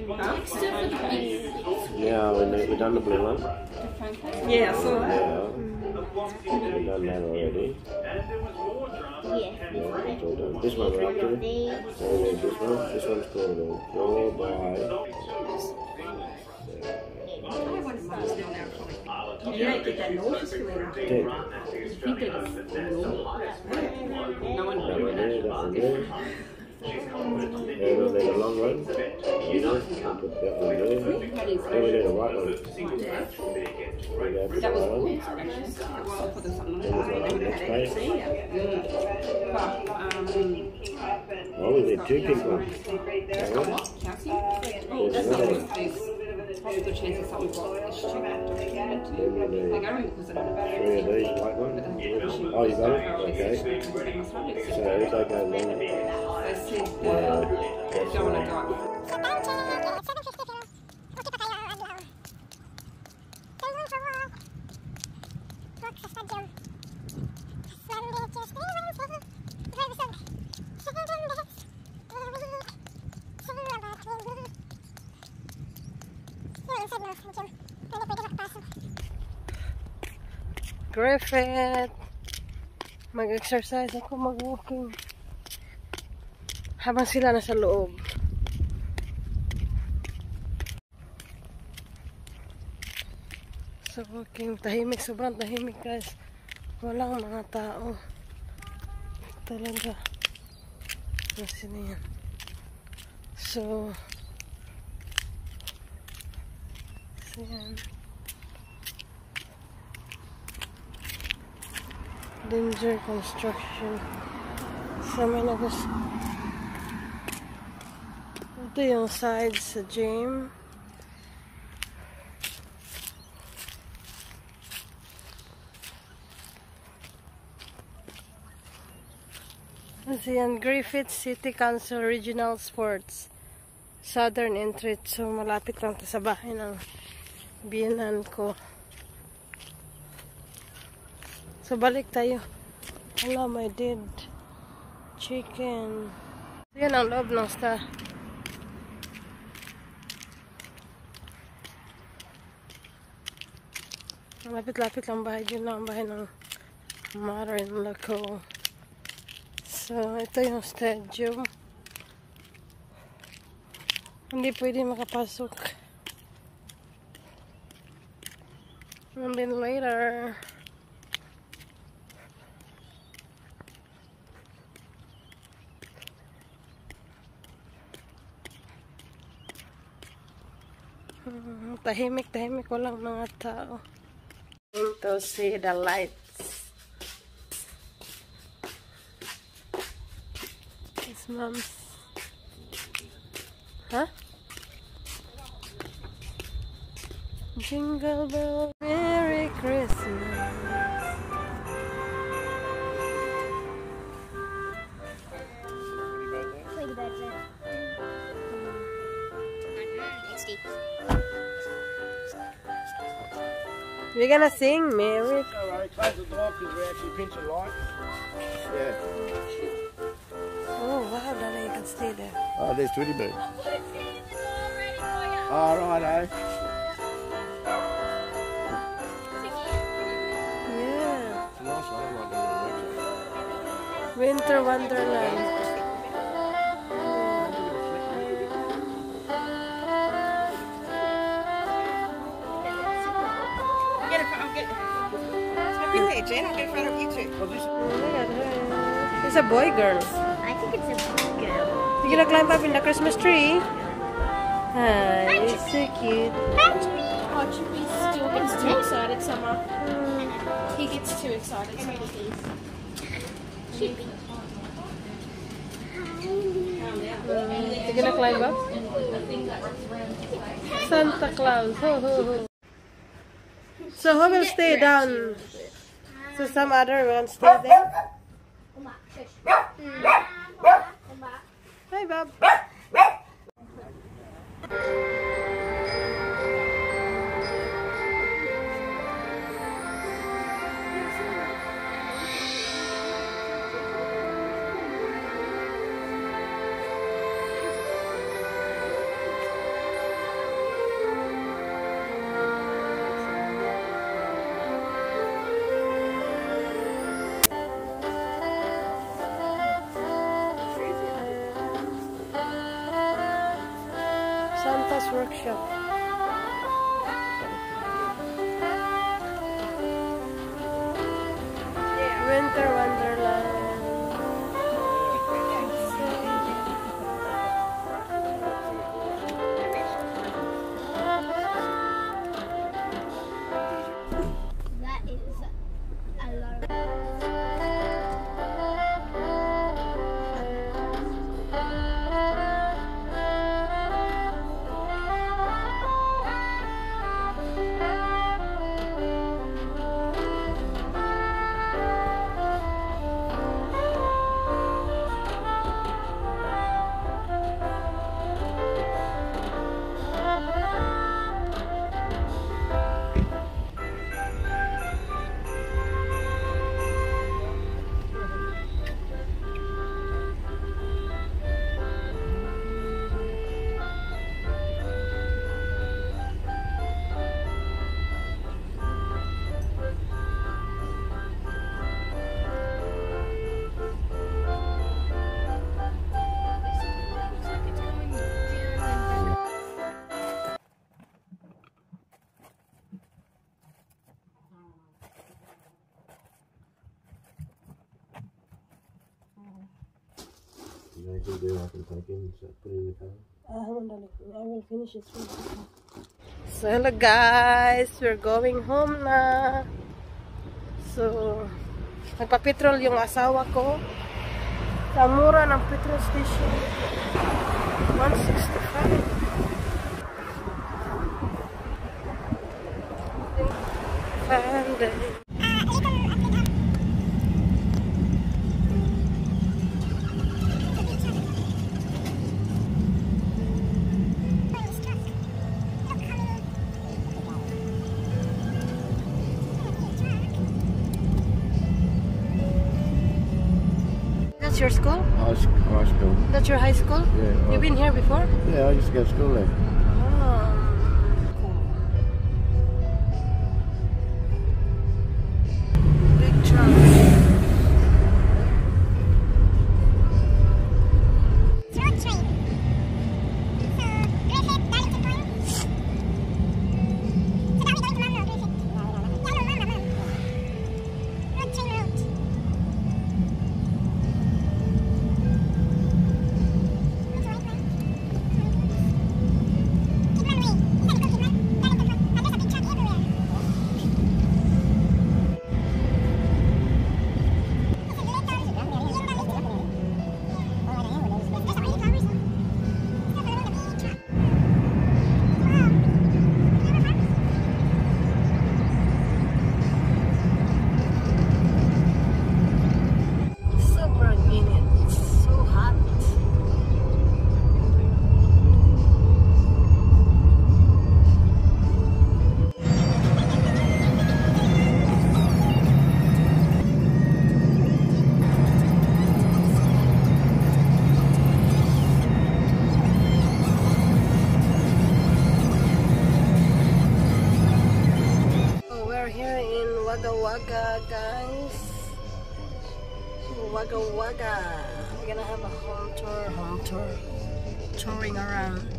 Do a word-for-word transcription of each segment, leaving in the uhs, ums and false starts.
Yeah, we know, we've done the blue one. Yeah, I saw that. Yeah. We've done that already. Yes. Yeah, it's all done. This one we're up to. Oh, there's this one. This one's called uh, Go By. You don't get that nauseous feeling after. Ten. You think that it's normal. No one That one there, that one there. And we'll need a long one. You know, we'll put that one there. Then we need a white one. That was good. Well, I'll put this on the next page. Oh, we need two pink ones. That one. Calcium? Oh, that's not good. There's probably a good chance of something wrong with this tube. Then we need Like, I remember because I don't know about three of these white ones. Oh, you got it? Okay. So if they go long. They said uh, don't want to go up. Griffith! Mag-exercise ako, mag-walking. Habang sila nasa loob. So walking, tahimik, sobrang tahimik guys. Walang mga tao. Talaga. Nasaan na yan? So, so yan. Danger construction. So may nagas. Ito yung sides sa gym. Kasi yan, Griffith City Council Regional Sports Southern Entrance. So malapit lang sa bahay ng biyanan ko. So balik tayo. Wala, may dead chicken. So yan ang loob ng sta. Lapit-lapit lang bahay. Yun lang ang bahay ng mother-in-law ko. So ito yung stadium. Hindi pwede makapasok. And then later, tahimik, tahimik, walang mga tao. To see the lights. It's mom's. Huh? Jingle bell, Merry Christmas. We're gonna sing Merry. Alright, close the door because we actually pinch a light. Yeah. Oh wow, Dada, you can stay there. Oh, there's Tweety Bird. Oh, righto. Yeah. It's a nice one, I like the Winter Wonderland. Jen, I'll get in front of you two. Look at her. It's a boy girl. I think it's a boy girl. You gonna climb up in the Christmas tree? Hi, it's so cute. Oh, Chippy still gets too excited, Summer. He gets too excited, so he Chippy. You gonna climb up? Santa Claus. Ho, ho, ho. So who will stay down? So some other will stay there? Hi, Bob. Santa's Workshop. Winter Wonderland. That is a lot of. I can do, I can take in, so put it in the car. I will finish it. So hello guys, we're going home na. So nagpa-petrol yung asawa ko. Sa mura ng petrol station. one sixty-five. And that's your school? High, high school. That's your high school? Yeah. You've been here before? Yeah, I used to go to school there. Oh. Big truck. Road train. So, Griffith, Darlington Point. So, Darlington to Mamno, Griffith. Yeah, no, Mamno, Mamno. Road train route. Super convenient. So hot. Oh, we're here in Wagga Wagga, guys. Wagga Wagga. We're gonna have a home tour, home tour, touring around.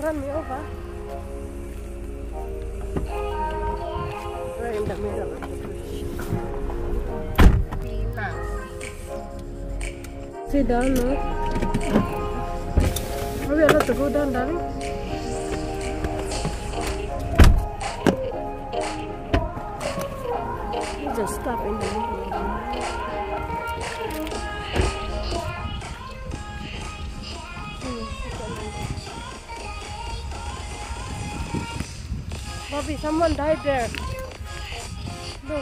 run me over. We're in the middle of the bridge. Pinas. See down, no? Are we allowed to go down, darling? You just stop in the middle. Bobby, someone died there. Look.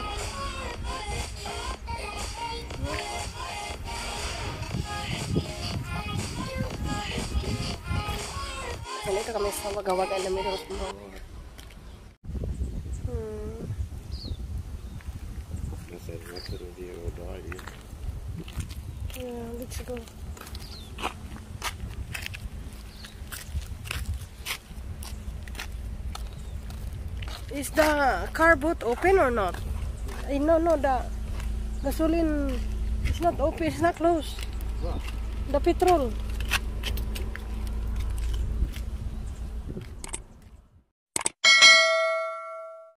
Nandito kami sa wagawag in the middle of nowhere. Hmm. I said, what's it with you or died here? Yeah, let's go. Is the car boot open or not? I no no the gasoline is not open, it's not closed. What? The petrol.